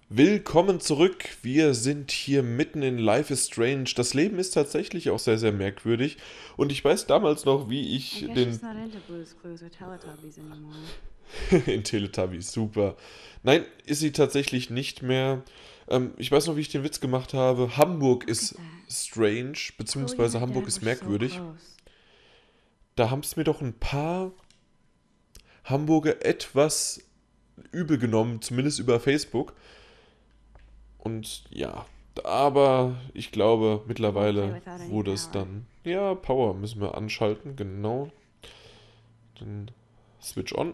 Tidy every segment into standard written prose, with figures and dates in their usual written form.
Willkommen zurück. Wir sind hier mitten in Life is Strange. Das Leben ist tatsächlich auch sehr, sehr merkwürdig. Und ich weiß damals noch, wie I ich guess den she's not into Blue's Clues or Teletubbies anymore. in Teletubbies, super. Nein, ist sie tatsächlich nicht mehr. Ich weiß noch, wie ich den Witz gemacht habe. Hamburg Look at ist that. strange, Chloe and beziehungsweise her Hamburg dad ist were so merkwürdig. close. Da haben es mir doch ein paar Hamburger etwas übel genommen, zumindest über Facebook. Und ja, aber ich glaube, It won't play mittlerweile without any wurde es power. dann. Ja, Power müssen wir anschalten, genau. Dann Switch on.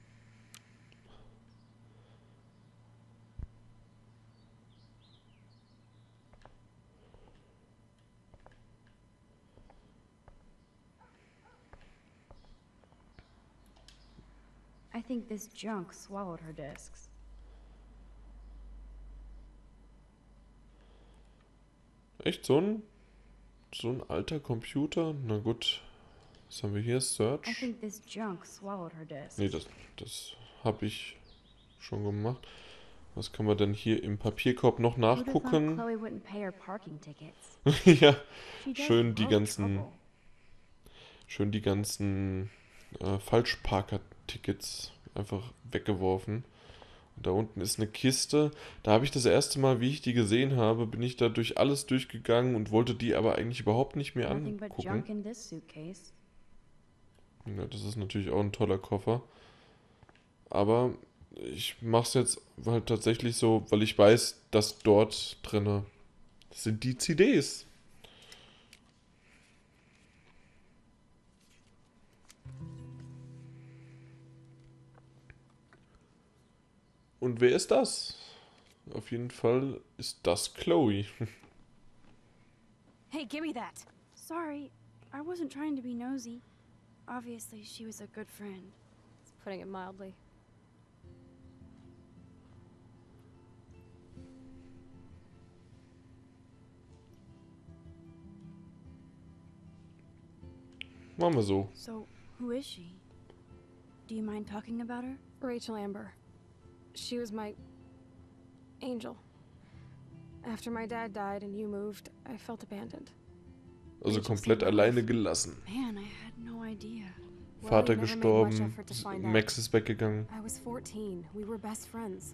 I think this junk swallowed her discs. Echt so ein alter Computer? Na gut, was haben wir hier? I Search. think this junk swallowed her Nee, discs. das habe ich schon gemacht. Was kann man denn hier im Papierkorb noch Who'd have thought nachgucken? Chloe wouldn't pay her parking tickets? Ja, She does schön die love ganzen, trouble. schön die ganzen Falschparker-Tickets einfach weggeworfen. Da unten ist eine Kiste. Da habe ich das erste Mal, wie ich die gesehen habe, bin ich da durch alles durchgegangen und wollte die aber eigentlich überhaupt nicht mehr Nothing but angucken. junk in this suitcase. Ja, das ist natürlich auch ein toller Koffer. Aber ich mache es jetzt halt tatsächlich so, weil ich weiß, dass dort drinne sind die CDs. Und wer ist das? Auf jeden Fall ist das Chloe. Hey, give me that. Sorry, I wasn't trying to be nosy. Obviously, she was a good friend. It's putting it mildly. Machen wir so. So, who is she? Do you mind talking about her? Rachel Amber. She was my angel. After my dad died and you moved, I felt abandoned. Also Rachel komplett saved my alleine life. gelassen. Man, I had no idea. Well, Vater you never made much gestorben, effort to find out. Max ist weggegangen. I was 14. We were best friends.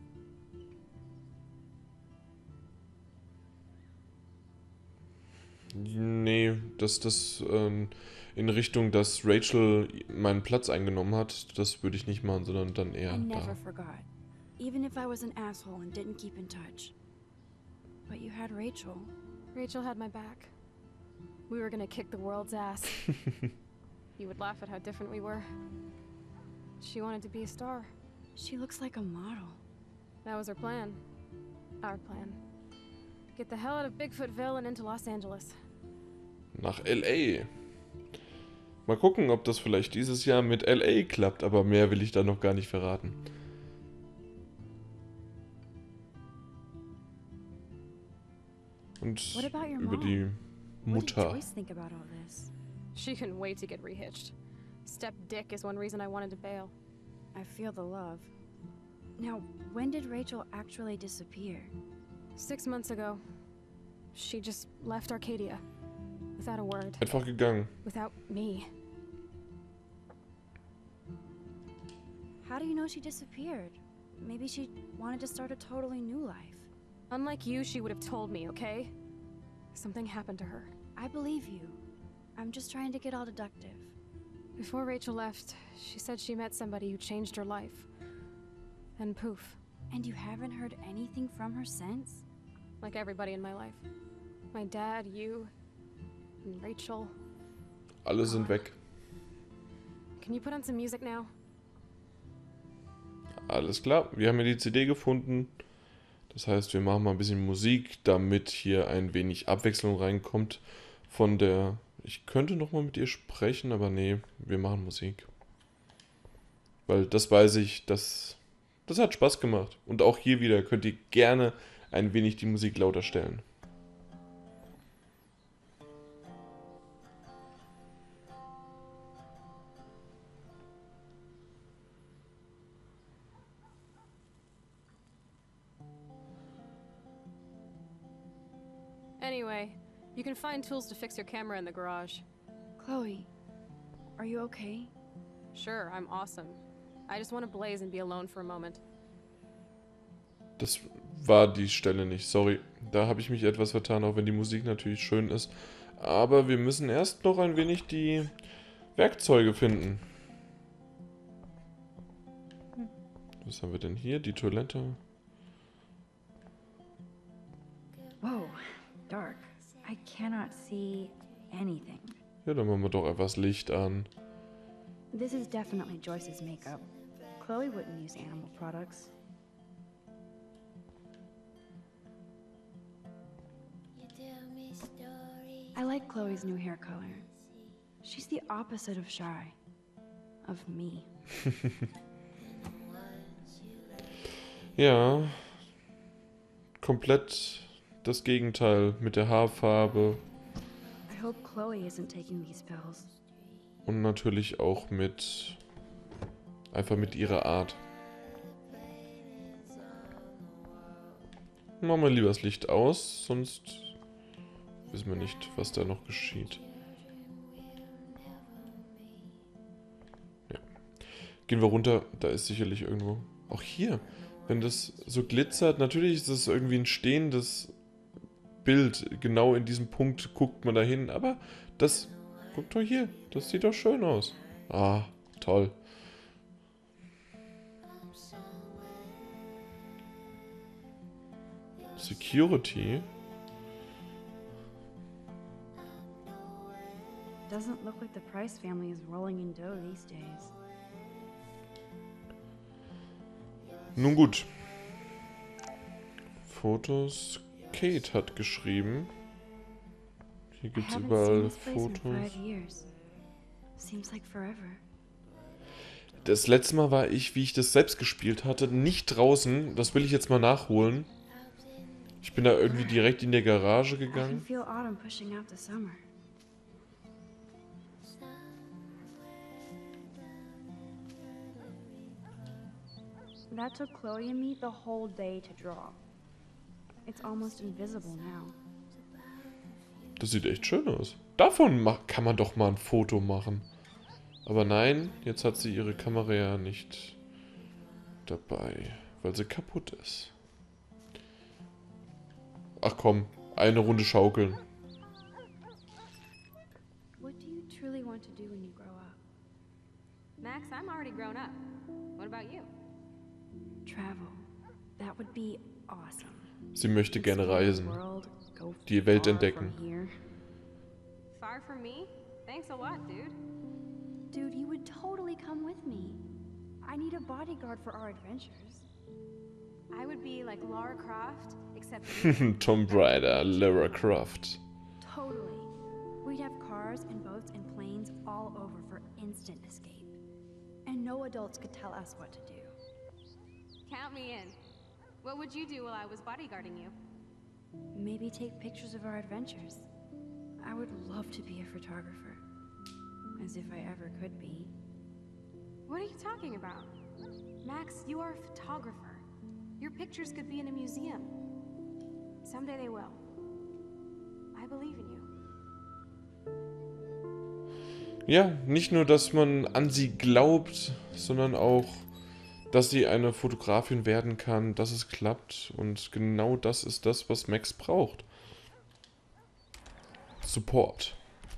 Nee, das in Richtung, dass Rachel meinen Platz eingenommen hat, das würde ich nicht machen, sondern dann I eher never da. forgot. Even if I was an asshole and didn't keep in touch. But you had Rachel. Rachel had my back. We were gonna kick the world's ass. You would laugh at how different we were. She wanted to be a star. She looks like a model. That was her plan. Our plan. Get the hell out of Bigfootville and into Los Angeles. Nach LA. Mal gucken, ob das vielleicht dieses Jahr mit LA klappt, aber mehr will ich da noch gar nicht verraten. Und What about your über mom? die What did Mutter. Joyce think about all this? She couldn't wait to get rehitched. Step dick is one reason I wanted to bail. I feel the love. Now, when did Rachel actually disappear? 6 months ago, she just left Arcadia. Without a word. Einfach gegangen. Without me. How do you know she disappeared? Maybe she wanted to start a totally new life. Unlike you, she would have told me, okay? Something happened to her. I believe you. I'm just trying to get all deductive. Before Rachel left, she said she met somebody who changed her life. And poof. And you haven't heard anything from her since? Like everybody in my life. My dad, you, and Rachel. Alle sind God. weg. Can you put on some music now? Alles klar, wir haben ja die CD gefunden. Das heißt, wir machen mal ein bisschen Musik, damit hier ein wenig Abwechslung reinkommt von der... Ich könnte noch mal mit ihr sprechen, aber nee, wir machen Musik. Weil das weiß ich, das hat Spaß gemacht. Und auch hier wieder könnt ihr gerne ein wenig die Musik lauter stellen. Anyway, you can find tools to fix your camera in the garage. Chloe, are you okay? Sure, I'm awesome. I just want to blaze and be alone for a moment. Das war die Stelle nicht, sorry. Da habe ich mich etwas vertan, auch wenn die Musik natürlich schön ist. Aber wir müssen erst noch ein wenig die Werkzeuge finden. Was haben wir denn hier? Die Toilette. Whoa, dark. I cannot see anything. Ja, dann machen wir doch etwas Licht an. This is definitely Joyce's makeup. Chloe wouldn't use animal products. I like Chloe's new hair color. She's the opposite of shy. Of me. Ja, komplett das Gegenteil mit der Haarfarbe I hope Chloe isn't taking these pills. und natürlich auch einfach mit ihrer Art. Machen wir lieber das Licht aus, sonst wissen wir nicht, was da noch geschieht. Ja. Gehen wir runter, da ist sicherlich irgendwo... Auch hier, wenn das so glitzert, natürlich ist das irgendwie ein stehendes Bild. Genau in diesem Punkt guckt man da hin, aber das... Guckt doch hier, das sieht doch schön aus. Ah, toll. Security? Doesn't look like the Price family is rolling in dough these days. Nun gut. Fotos. Kate hat geschrieben. Hier I gibt es haven't überall seen this place in Fotos. 5 years. Seems like forever. Das letzte Mal war ich, wie ich das selbst gespielt hatte, nicht draußen. Das will ich jetzt mal nachholen. Ich bin da irgendwie direkt in der Garage I can gegangen. feel autumn pushing out the summer. That took Chloe and me the whole day to draw. It's almost invisible now. Das sieht echt schön aus. Davon kann man doch mal ein Foto machen. Aber nein, jetzt hat sie ihre Kamera ja nicht dabei, weil sie kaputt ist. Ach komm, eine Runde schaukeln. What do you truly want to do when you grow up? Max, I'm already grown up. What about you? Travel. That would be awesome. Sie möchte gerne Explore the reisen, world, go die Welt far entdecken. from here. Far from me? Thanks a lot, dude. Dude, you would totally come with me. I need a bodyguard for our adventures. I would be like Lara Croft, except Tomb Raider, Lara Croft. Totally. We'd have cars and boats and planes all over for instant escape. And no adults could tell us what to do. count me in. What would you do while I was bodyguarding you? Maybe take pictures of our adventures. I would love to be a photographer. As if I ever could be. What are you talking about? Max, you are a photographer. Your pictures could be in a museum. Someday they will. I believe in you. Ja, nicht nur, dass man an sie glaubt, sondern auch, dass sie eine Fotografin werden kann, dass es klappt. Und genau das ist das, was Max braucht. Support.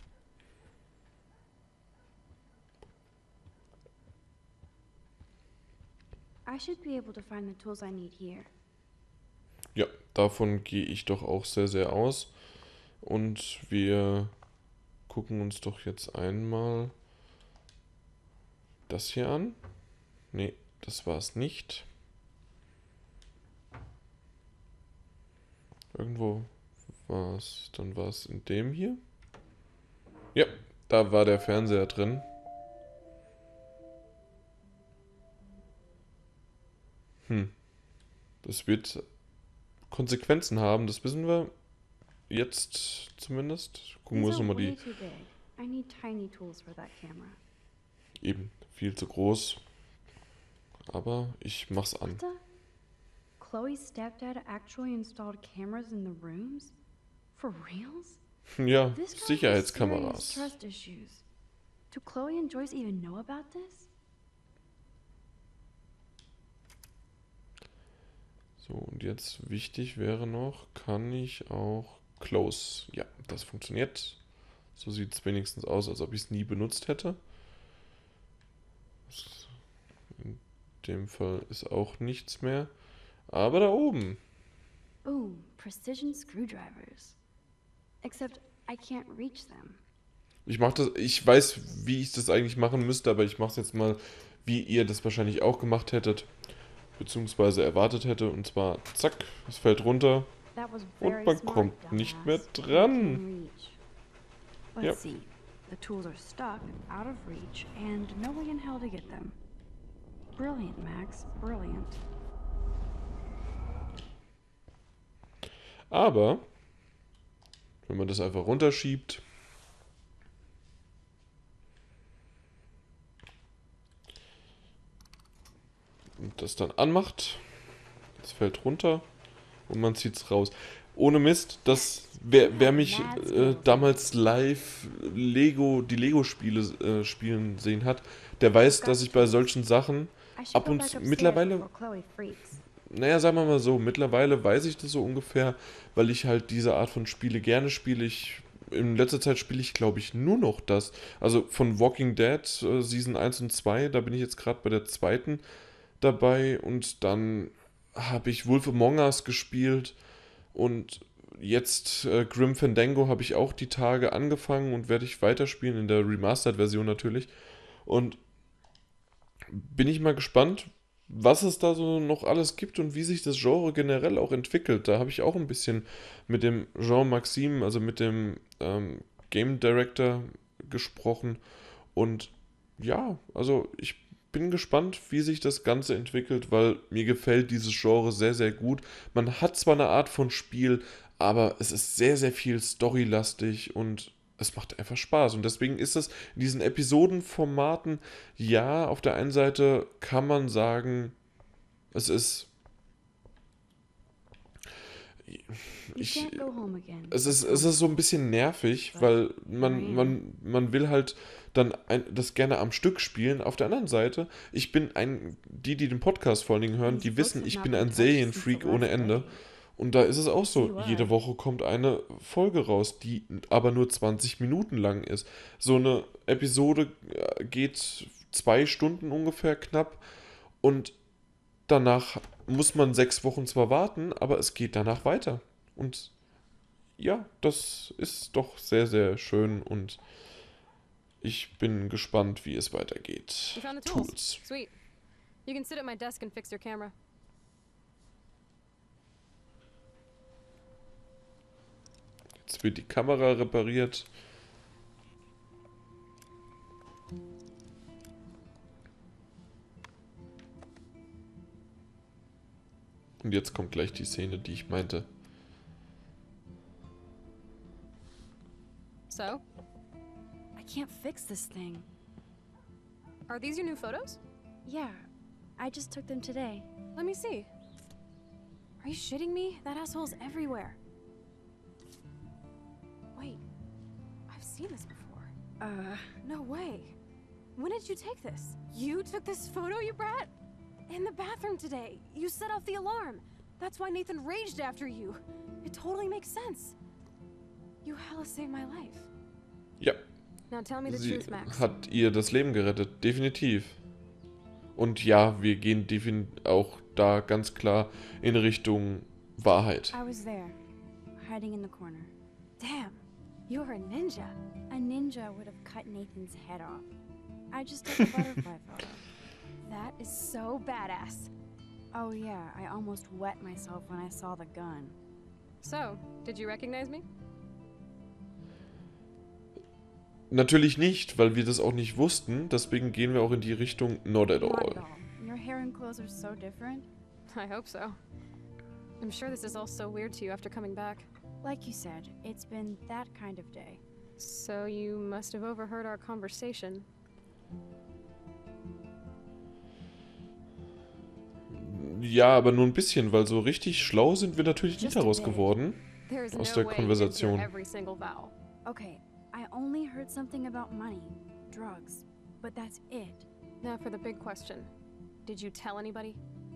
I should be able to find the tools I need here. Ja, davon gehe ich doch auch sehr, sehr aus. Und wir gucken uns doch jetzt einmal das hier an. Nee, das war es nicht. Irgendwo war es, dann war es in dem hier. Ja, da war der Fernseher drin. Das wird Konsequenzen haben, das wissen wir jetzt zumindest. Gucken wir uns These are nochmal way die... too big. I need tiny tools for that camera. Eben, viel zu groß. Aber ich mach's an. What the? Chloe's stepdad actually installed cameras in the rooms? For reals? Ja, This girl has serious Sicherheitskameras. trust issues. Do Chloe and Joyce even know about this? So, und jetzt wichtig wäre noch, kann ich auch Close. Ja, das funktioniert. So sieht es wenigstens aus, als ob ich es nie benutzt hätte. In dem Fall ist auch nichts mehr. Aber da oben. Ooh, precision screwdrivers. Except I can't reach them. Ich weiß, wie ich das eigentlich machen müsste, aber ich mache es jetzt mal, wie ihr das wahrscheinlich auch gemacht hättet. Beziehungsweise erwartet hätte. Und zwar, zack, es fällt runter. That was Und very man smart, kommt nicht mehr dumbass. You dran. can reach. Let's Yep. see. The tools are stuck, out of reach, and no way in hell to get them. Brilliant, Max. Brilliant. Aber, wenn man das einfach runterschiebt, und das dann anmacht, das fällt runter und man zieht es raus. Ohne Mist, wer mich damals live die Lego-Spiele spielen sehen hat, der weiß, dass ich bei solchen Sachen I should ab go und back zu, upstairs mittlerweile, before Chloe freaks. naja, sagen wir mal so, mittlerweile weiß ich das so ungefähr, weil ich halt diese Art von Spiele gerne spiele. In letzter Zeit spiele ich, glaube ich, nur noch das. Also von Walking Dead Season 1 und 2, da bin ich jetzt gerade bei der zweiten dabei und dann habe ich Wolf Among Us gespielt und jetzt Grim Fandango habe ich auch die Tage angefangen und werde ich weiterspielen in der Remastered-Version natürlich. Und bin ich mal gespannt, was es da so noch alles gibt und wie sich das Genre generell auch entwickelt. Da habe ich auch ein bisschen mit dem Jean Maxime, also mit dem Game Director gesprochen. Und ja, also ich bin gespannt, wie sich das Ganze entwickelt, weil mir gefällt dieses Genre sehr, sehr gut. Man hat zwar eine Art von Spiel, aber es ist sehr, sehr viel storylastig und es macht einfach Spaß. Und deswegen ist es in diesen Episodenformaten, ja, auf der einen Seite kann man sagen, es ist. You Ich, can't go home again. es ist so ein bisschen nervig, weil man will halt dann das gerne am Stück spielen. Auf der anderen Seite, ich bin die den Podcast vor allen Dingen hören, die wissen, ich bin ein Serienfreak ohne Ende. Und da ist es auch so, jede Woche kommt eine Folge raus, die aber nur 20 Minuten lang ist. So eine Episode geht 2 Stunden ungefähr knapp und danach muss man 6 Wochen zwar warten, aber es geht danach weiter. Und ja, das ist doch sehr, sehr schön und ich bin gespannt, wie es weitergeht. You found the tools. Sweet. You can sit at my desk and fix your camera. Jetzt wird die Kamera repariert. Und jetzt kommt gleich die Szene, die ich meinte. So, I can't fix this thing. are these your new photos? Yeah, I just took them today. Let me see. Are you shitting me? That asshole's everywhere. Wait, I've seen this before. No way. When did you take this? You took this photo, you brat? In the bathroom today. You set off the alarm. That's why Nathan raged after you. It totally makes sense. You hella saved my life. Ja, Now tell me the sie truth, Max. hat ihr das Leben gerettet, definitiv. Und ja, wir gehen auch da ganz klar in Richtung Wahrheit. I was there, hiding in the corner. Damn, you're a ninja. A ninja would have cut Nathan's head off. I just took a butterfly photo. That is so badass. Oh yeah, I almost wet myself when I saw the gun. So, did you recognize me? Natürlich nicht, weil wir das auch nicht wussten. Deswegen gehen wir auch in die Richtung Not at Not all. at all. Your hair and clothes are so different. I hope so. I'm sure this is all so weird to you after coming back. Like you said, it's been that kind of day. So you must have overheard our conversation. Ja, aber nur ein bisschen, weil so richtig schlau sind wir natürlich nicht Just a daraus bit. geworden. There's aus no der way you did Konversation. hear every single vowel. Okay, I only heard something about money, drugs, but that's it. Now for the big question. Did you tell anybody?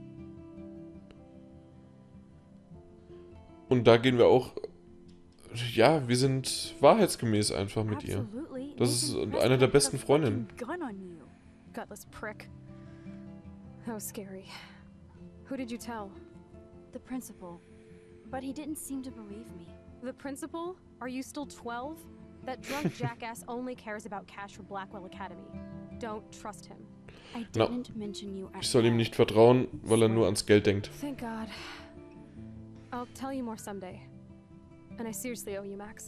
Und da gehen wir auch, ja, wir sind wahrheitsgemäß einfach mit ihr. Absolutely. Das ist eine der besten Freundinnen. Gun on you. Gutless prick. That was scary. Who did you tell? The principal. But he didn't seem to believe me. The principal? Are you still 12? That drunk jackass only cares about cash for Blackwell Academy. Don't trust him. I No. didn't mention you at Ich soll ihm all. nicht vertrauen, weil er nur ans Geld denkt. Thank God. I'll tell you more someday. And I seriously owe you, Max.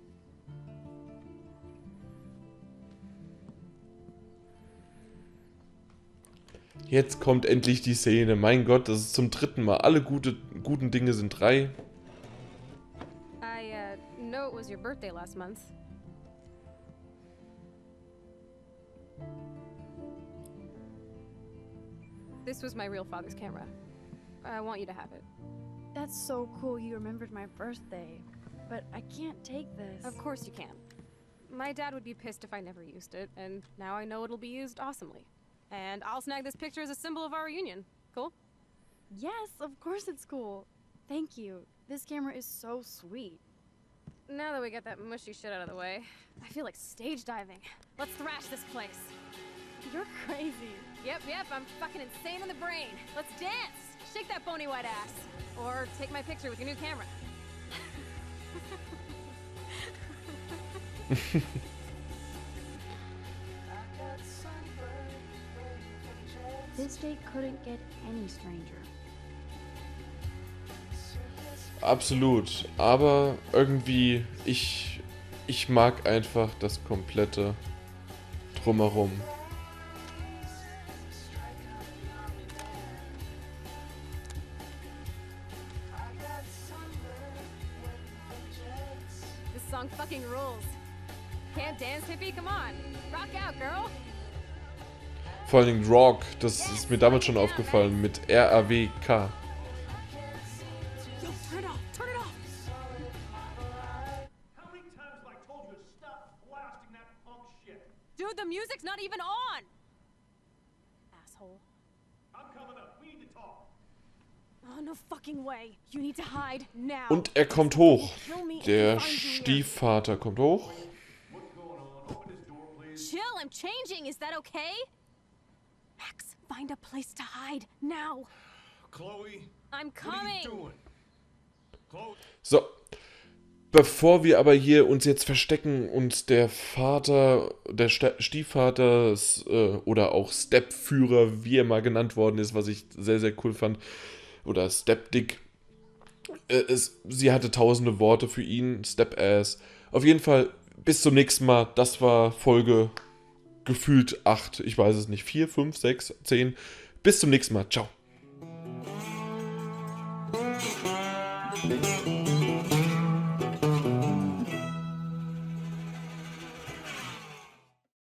Jetzt kommt endlich die Szene. Mein Gott, das ist zum 3. Mal. Alle guten Dinge sind 3. I know it was your birthday last month. This was my real father's camera. I want you to have it. That's so cool you remembered my birthday. But I can't take this. Of course you can. My dad would be pissed if I never used it, and now I know it'll be used awesomely. And I'll snag this picture as a symbol of our reunion. Cool? Yes, of course it's cool. Thank you. This camera is so sweet. Now that we got that mushy shit out of the way, I feel like stage diving. Let's thrash this place. You're crazy. Yep, I'm fucking insane in the brain. Let's dance! Shake that bony white ass. Or take my picture with your new camera. This date couldn't get any stranger. Absolut. Aber irgendwie, ich mag einfach das komplette Drumherum. This song fucking rules. Can't dance, hippie? Come on. Rock out, girl. Vor allen Dingen Rock, das ist mir damals schon aufgefallen, mit R-A-W-K. Yo, turn it off. Turn it off. How many times have I told you to stop blasting that punk shit? Dude, the music's not even on. Asshole. I'm coming up. We need to talk. Oh, no fucking way. You need to hide now. Und er kommt hoch. Kill me if Der you find Junior. Stiefvater kommt hoch. What's going on? Open this door, please. Chill, I'm changing. Is that okay? Max, find a place to hide now. Chloe, I'm what are coming. you doing? Chloe. So, bevor wir aber hier uns jetzt verstecken und der Vater, der Stiefvater oder auch Stepführer, wie er mal genannt worden ist, was ich sehr, sehr cool fand, oder Stepdick, sie hatte tausende Worte für ihn, Stepass. Auf jeden Fall, bis zum nächsten Mal. Das war Folge gefühlt 8, ich weiß es nicht, 4, 5, 6, 10. Bis zum nächsten Mal. Ciao.